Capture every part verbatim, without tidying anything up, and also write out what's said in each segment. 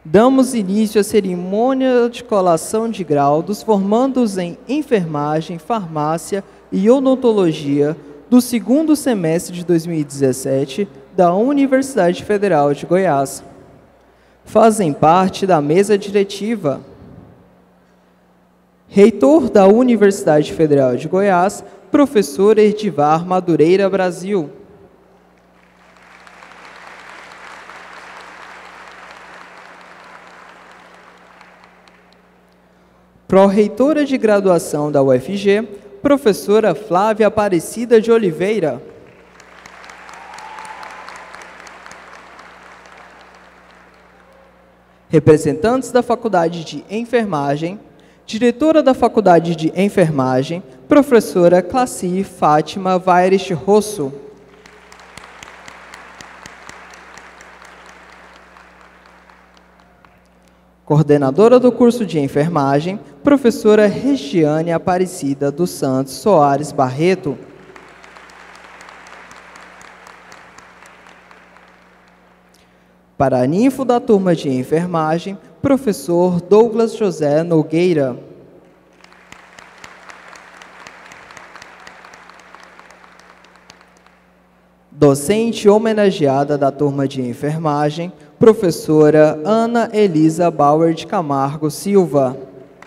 Damos início à cerimônia de colação de grau dos formandos em enfermagem, farmácia e odontologia do segundo semestre de dois mil e dezessete da Universidade Federal de Goiás. Fazem parte da mesa diretiva: reitor da Universidade Federal de Goiás, professor Edivar Madureira Brasil. Pró-reitora de graduação da U F G, professora Flávia Aparecida de Oliveira. Representantes da Faculdade de Enfermagem, diretora da Faculdade de Enfermagem, professora Classi Fátima Vairich Rosso. Coordenadora do curso de enfermagem, professora Regiane Aparecida dos Santos Soares Barreto. Paraninfo da turma de enfermagem, professor Douglas José Nogueira. Docente homenageada da turma de enfermagem, professora Ana Elisa Bauer de Camargo Silva.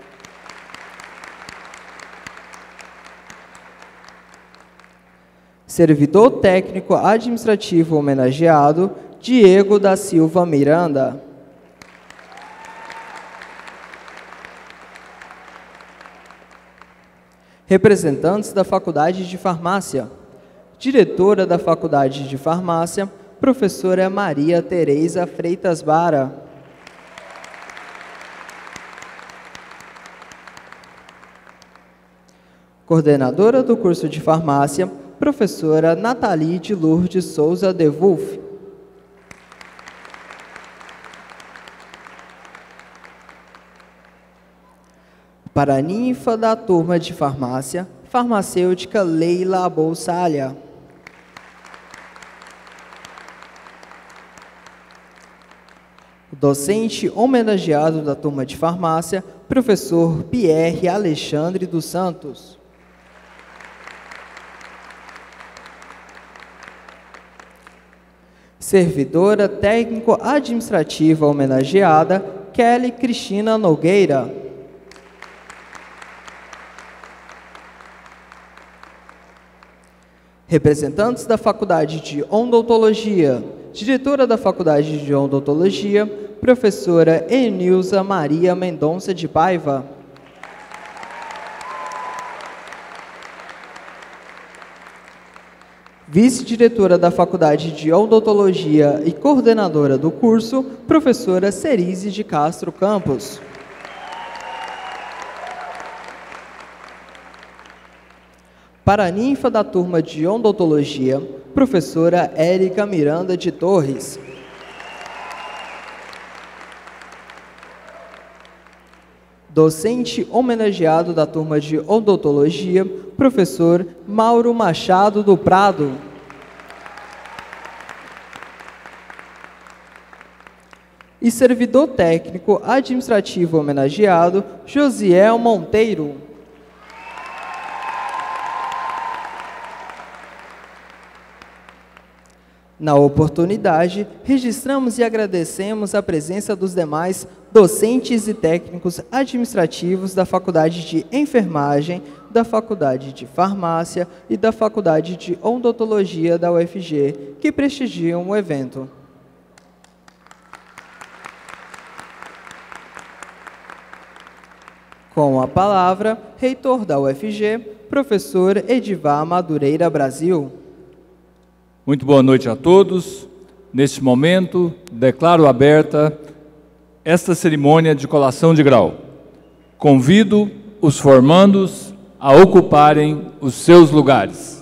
Servidor técnico administrativo homenageado, Diego da Silva Miranda. Representantes da Faculdade de Farmácia, diretora da Faculdade de Farmácia, professora Maria Tereza Freitas Bara. Coordenadora do curso de farmácia, professora Nathalie de Lourdes Souza de Wolff. Paraninfa da turma de farmácia, farmacêutica Leila Bolsalha. Docente homenageado da turma de farmácia, professor Pierre Alexandre dos Santos. Servidora técnico-administrativa homenageada, Kelly Cristina Nogueira. Representantes da Faculdade de Odontologia, diretora da Faculdade de Odontologia, professora Enilza Maria Mendonça de Paiva. Vice-diretora da Faculdade de Odontologia e coordenadora do curso, professora Cerise de Castro Campos. Paraninfa da turma de Odontologia, professora Érica Miranda de Torres. Docente homenageado da turma de Odontologia, professor Mauro Machado do Prado. E servidor técnico administrativo homenageado, Josiel Monteiro. Na oportunidade, registramos e agradecemos a presença dos demais docentes e técnicos administrativos da Faculdade de Enfermagem, da Faculdade de Farmácia e da Faculdade de Odontologia da U F G, que prestigiam o evento. Com a palavra, reitor da U F G, professor Edivar Madureira Brasil. Muito boa noite a todos. Neste momento, declaro aberta esta cerimônia de colação de grau. Convido os formandos a ocuparem os seus lugares.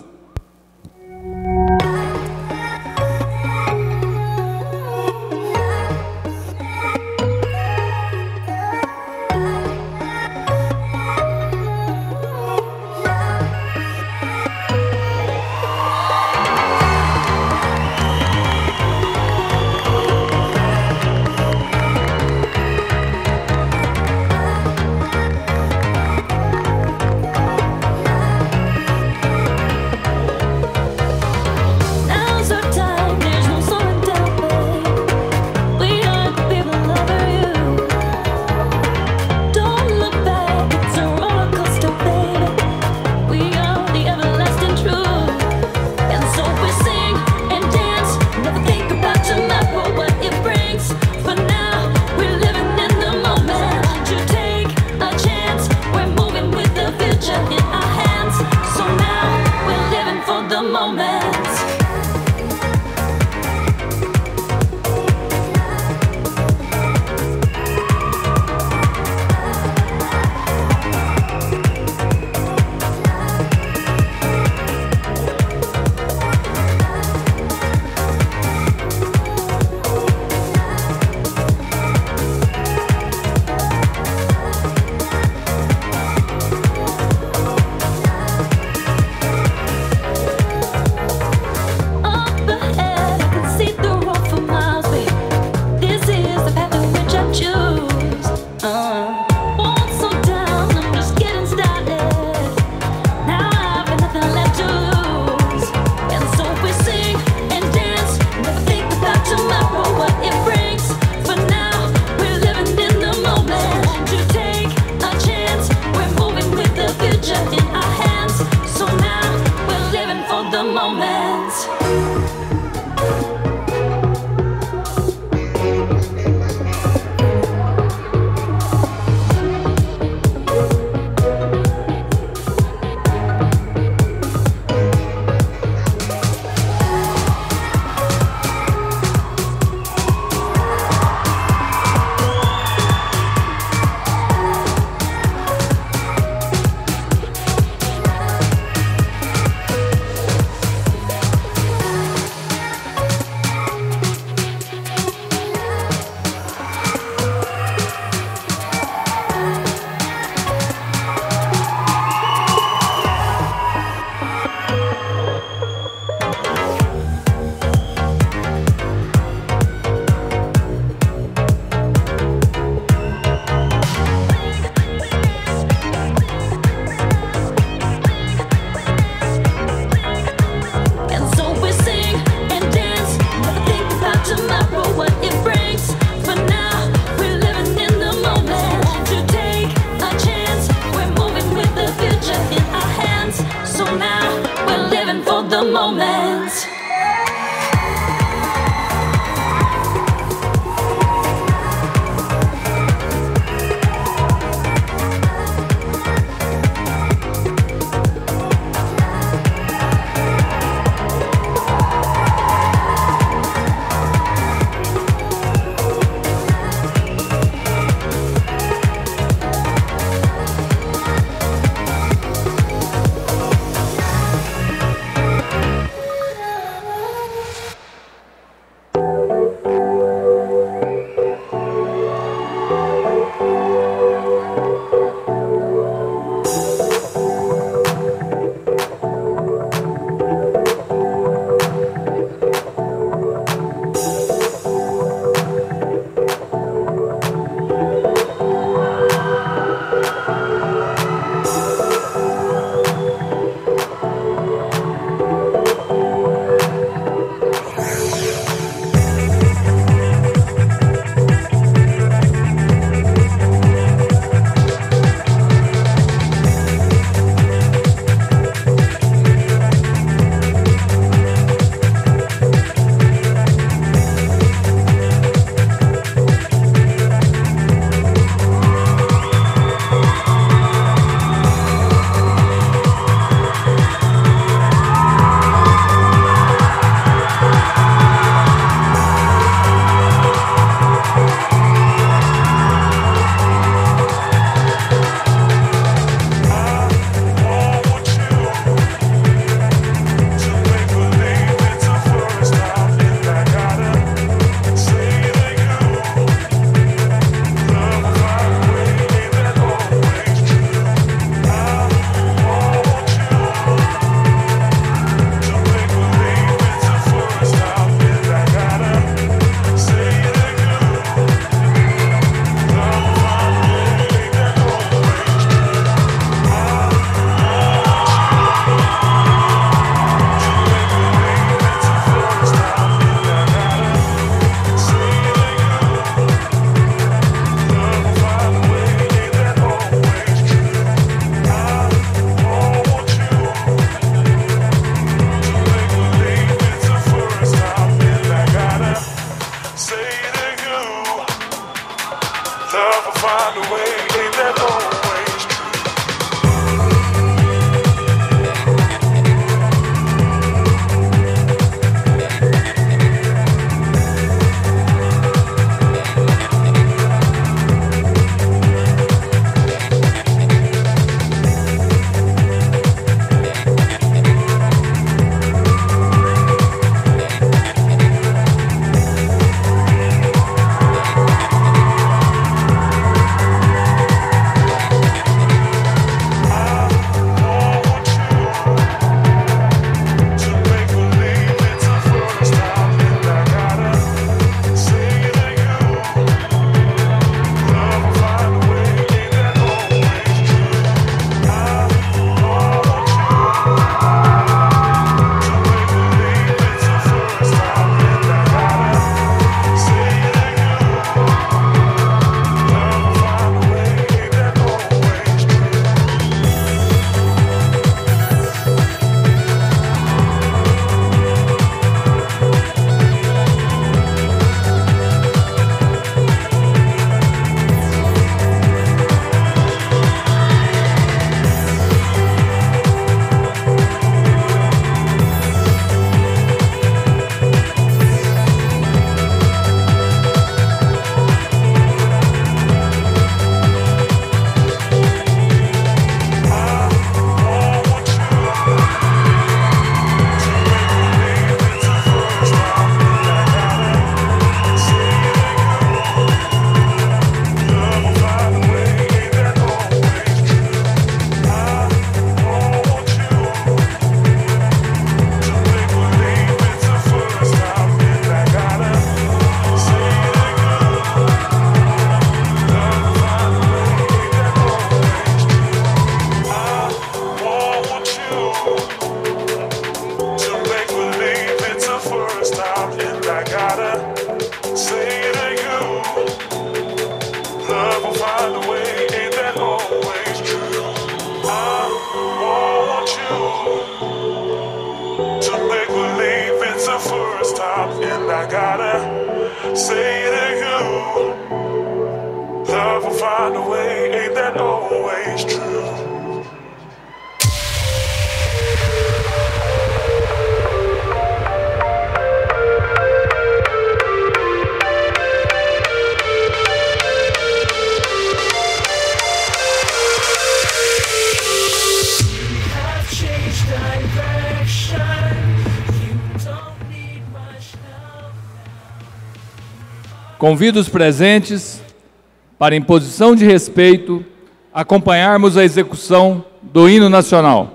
Convido os presentes para, em posição de respeito, acompanharmos a execução do hino nacional.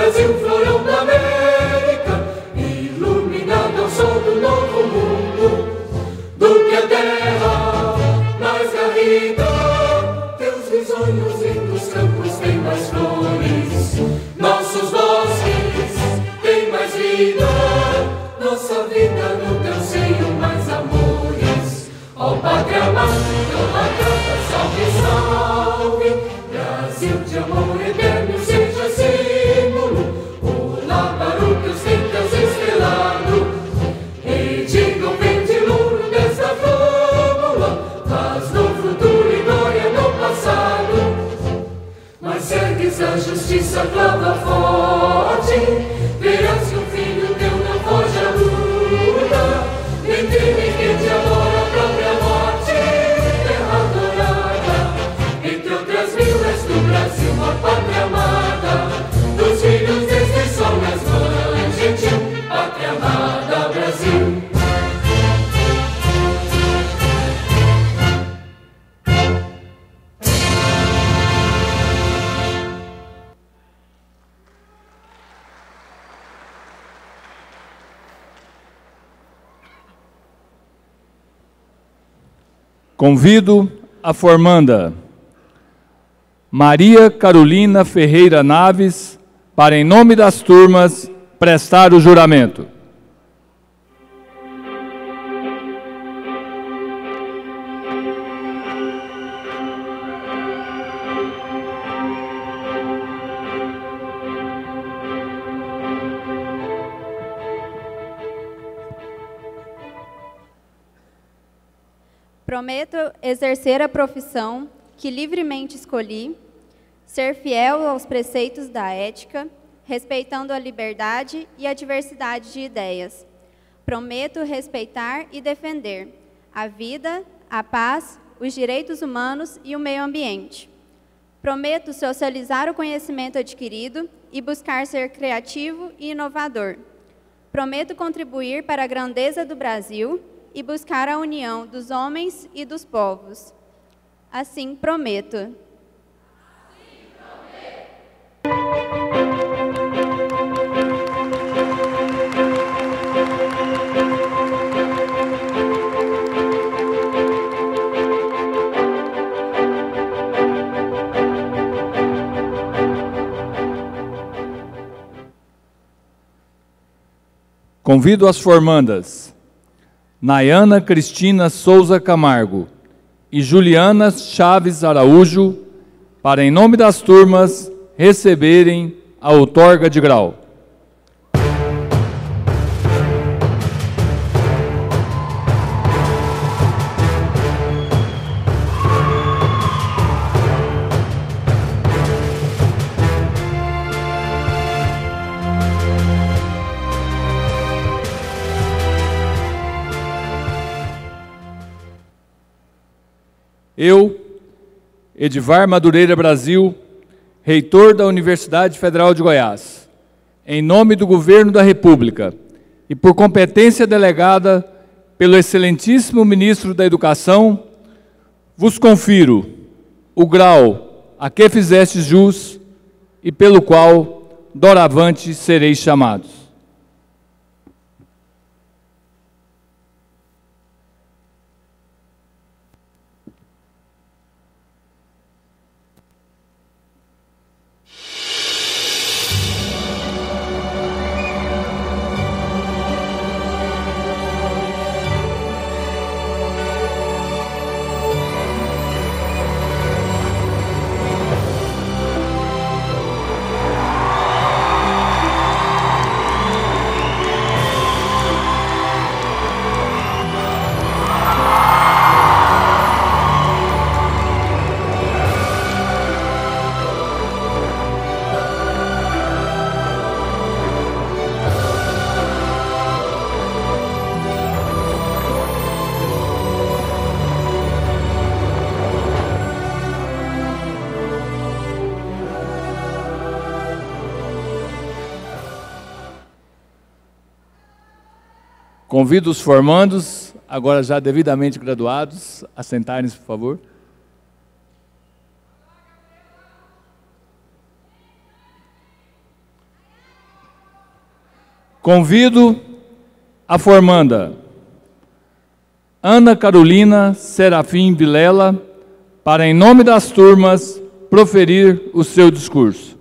Brasil, florão da América, iluminado ao sol do novo mundo, do que a terra mais garrida. Teus risonhos lindos campos têm mais flores, nossos bosques têm mais vida, nossa vida no teu seio mais amores. Ó pátria amada, salve, salve, Brasil de amor eterno seja símbolo, o Labarucos tentas estrelado, e digam verde louro desta fórmula, faz no futuro e glória no passado. Mas ergues a justiça, clava forte, verás que o filho teu não foge à luta, nem teme que te adora a própria morte, terra adorada, entre outras mil és do Brasil, uma pátria amada, dos filhos deste sol nas mães, gentil, pátria amada, Brasil. Convido a formanda Maria Carolina Ferreira Naves para, em nome das turmas, prestar o juramento. Prometo exercer a profissão que livremente escolhi, ser fiel aos preceitos da ética, respeitando a liberdade e a diversidade de ideias. Prometo respeitar e defender a vida, a paz, os direitos humanos e o meio ambiente. Prometo socializar o conhecimento adquirido e buscar ser criativo e inovador. Prometo contribuir para a grandeza do Brasil e buscar a união dos homens e dos povos. Assim prometo. Assim prometo. Convido as formandas Nayana Cristina Souza Camargo e Juliana Chaves Araújo para, em nome das turmas, receberem a outorga de grau. Eu, Edivar Madureira Brasil, reitor da Universidade Federal de Goiás, em nome do Governo da República e por competência delegada pelo excelentíssimo Ministro da Educação, vos confiro o grau a que fizestes jus e pelo qual doravante sereis chamados. Convido os formandos, agora já devidamente graduados, a sentarem-se, por favor. Convido a formanda Ana Carolina Serafim Vilela para, em nome das turmas, proferir o seu discurso.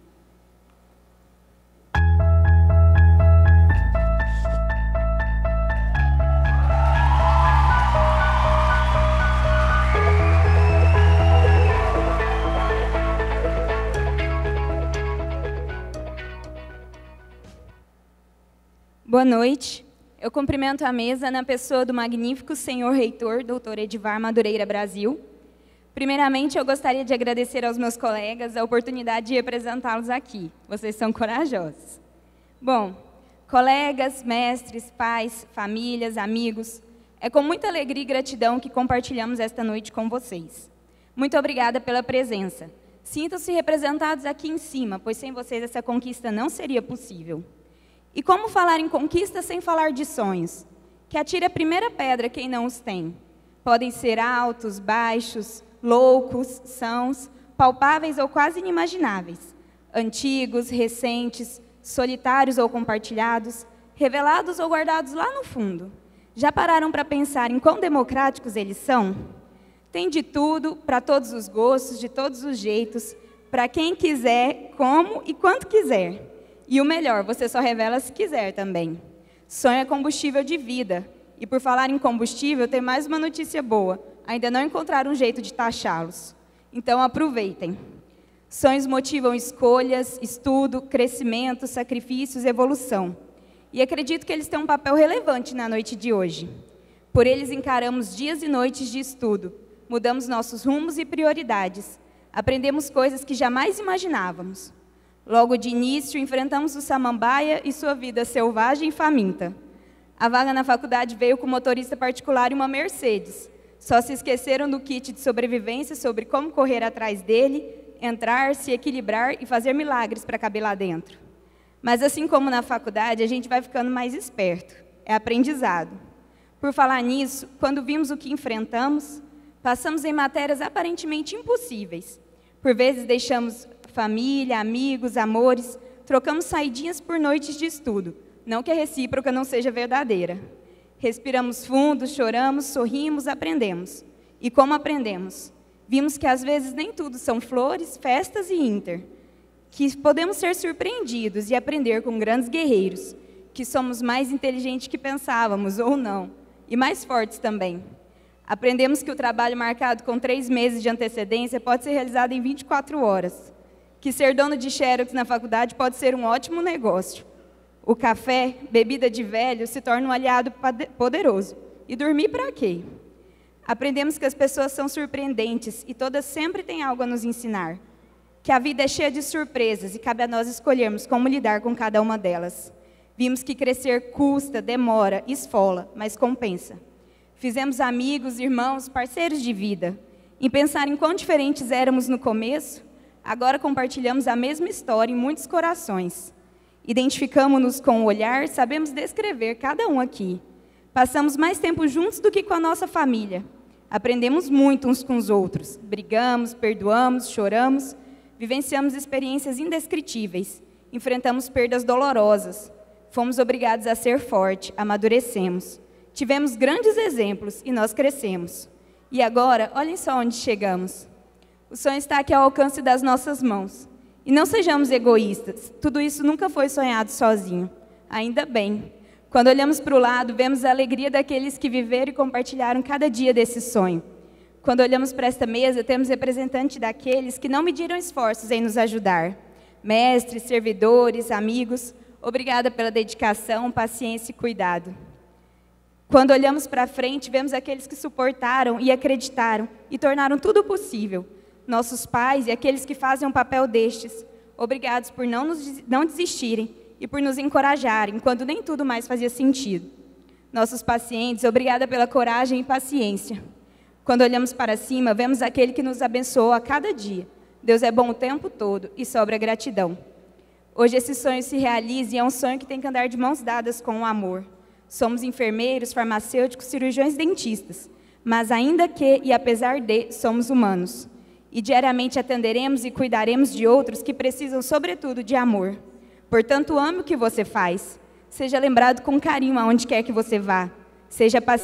Boa noite. Eu cumprimento a mesa na pessoa do magnífico senhor reitor, doutor Edivar Madureira Brasil. Primeiramente, eu gostaria de agradecer aos meus colegas a oportunidade de representá-los aqui. Vocês são corajosos. Bom, colegas, mestres, pais, famílias, amigos, é com muita alegria e gratidão que compartilhamos esta noite com vocês. Muito obrigada pela presença. Sintam-se representados aqui em cima, pois sem vocês essa conquista não seria possível. E como falar em conquista sem falar de sonhos? Que atire a primeira pedra quem não os tem. Podem ser altos, baixos, loucos, sãos, palpáveis ou quase inimagináveis. Antigos, recentes, solitários ou compartilhados, revelados ou guardados lá no fundo. Já pararam para pensar em quão democráticos eles são? Tem de tudo, para todos os gostos, de todos os jeitos, para quem quiser, como e quanto quiser. E o melhor, você só revela se quiser também. Sonho é combustível de vida. E por falar em combustível, tem mais uma notícia boa. Ainda não encontraram um jeito de taxá-los. Então aproveitem. Sonhos motivam escolhas, estudo, crescimento, sacrifícios, evolução. E acredito que eles têm um papel relevante na noite de hoje. Por eles encaramos dias e noites de estudo. Mudamos nossos rumos e prioridades. Aprendemos coisas que jamais imaginávamos. Logo de início, enfrentamos o samambaia e sua vida selvagem e faminta. A vaga na faculdade veio com motorista particular e uma Mercedes. Só se esqueceram do kit de sobrevivência sobre como correr atrás dele, entrar, se equilibrar e fazer milagres para caber lá dentro. Mas assim como na faculdade, a gente vai ficando mais esperto. É aprendizado. Por falar nisso, quando vimos o que enfrentamos, passamos em matérias aparentemente impossíveis. Por vezes deixamos família, amigos, amores, trocamos saidinhas por noites de estudo. Não que a recíproca não seja verdadeira. Respiramos fundo, choramos, sorrimos, aprendemos. E como aprendemos? Vimos que às vezes nem tudo são flores, festas e inter. Que podemos ser surpreendidos e aprender com grandes guerreiros. Que somos mais inteligentes que pensávamos, ou não. E mais fortes também. Aprendemos que o trabalho marcado com três meses de antecedência pode ser realizado em vinte e quatro horas. Que ser dono de xerox na faculdade pode ser um ótimo negócio. O café, bebida de velho, se torna um aliado poderoso. E dormir para quê? Aprendemos que as pessoas são surpreendentes e todas sempre têm algo a nos ensinar. Que a vida é cheia de surpresas e cabe a nós escolhermos como lidar com cada uma delas. Vimos que crescer custa, demora, esfola, mas compensa. Fizemos amigos, irmãos, parceiros de vida. Em pensar em quão diferentes éramos no começo, agora compartilhamos a mesma história em muitos corações. Identificamos-nos com o olhar, sabemos descrever cada um aqui. Passamos mais tempo juntos do que com a nossa família. Aprendemos muito uns com os outros. Brigamos, perdoamos, choramos, vivenciamos experiências indescritíveis. Enfrentamos perdas dolorosas. Fomos obrigados a ser forte, amadurecemos. Tivemos grandes exemplos e nós crescemos. E agora, olhem só onde chegamos. O sonho está aqui ao alcance das nossas mãos. E não sejamos egoístas. Tudo isso nunca foi sonhado sozinho. Ainda bem. Quando olhamos para o lado, vemos a alegria daqueles que viveram e compartilharam cada dia desse sonho. Quando olhamos para esta mesa, temos representantes daqueles que não mediram esforços em nos ajudar. Mestres, servidores, amigos, obrigada pela dedicação, paciência e cuidado. Quando olhamos para frente, vemos aqueles que suportaram e acreditaram e tornaram tudo possível. Nossos pais e aqueles que fazem o papel destes, obrigados por não, nos, não desistirem e por nos encorajarem, quando nem tudo mais fazia sentido. Nossos pacientes, obrigada pela coragem e paciência. Quando olhamos para cima, vemos aquele que nos abençoou a cada dia. Deus é bom o tempo todo e sobra gratidão. Hoje esse sonho se realiza e é um sonho que tem que andar de mãos dadas com o amor. Somos enfermeiros, farmacêuticos, cirurgiões, dentistas, mas ainda que e apesar de, somos humanos. E diariamente atenderemos e cuidaremos de outros que precisam, sobretudo, de amor. Portanto, ame o que você faz. Seja lembrado com carinho aonde quer que você vá. Seja paciente.